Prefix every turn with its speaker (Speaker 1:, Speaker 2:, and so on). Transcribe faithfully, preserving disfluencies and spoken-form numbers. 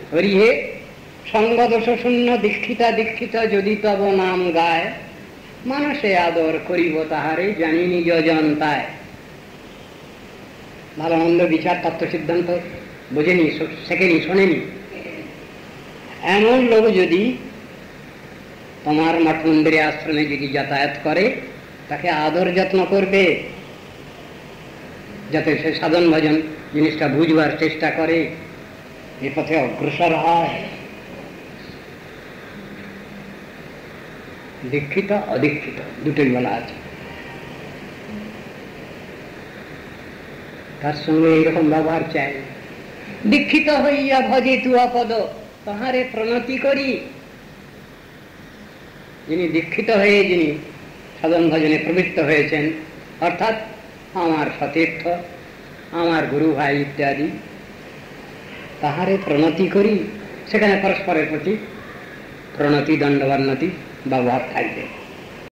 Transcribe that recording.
Speaker 1: হরিহে সঙ্গদোষ শূন্য দীক্ষিতা দীক্ষিত যদি তব নাম গায়, মানুষে আদর করিব তাহারে জানি নিজ জনতায়। ভালো মন্দ বিচার তত্ত্ব সিদ্ধান্ত বোঝেনি, শেখেনি, শোনেনি, এমন লোক যদি তোমার মঠ মন্দিরে আশ্রমে যদি যাতায়াত করে, তাকে আদর যত্ন করবে, যাতে সে সাধন ভজন জিনিসটা বুঝবার চেষ্টা করে, এ পথে অগ্রসর হয়। দীক্ষিত অদীক্ষিত দুটোই বলা আছে। তার সঙ্গে এইরকম ব্যবহার চাই। দীক্ষিত হইয়া ভজে তুয়া পদ, তাহারে প্রণতি করি। যিনি দীক্ষিত হয়ে যিনি সাধন ভজনে প্রবৃত্ত হয়েছেন, অর্থাৎ আমার সতীর্থ, আমার গুরু ভাই ইত্যাদি, তাহারে প্রণতি করি। সেখানে পরস্পরের প্রতি প্রণতি দণ্ডবান্নতি ব্যবহার থাকবে।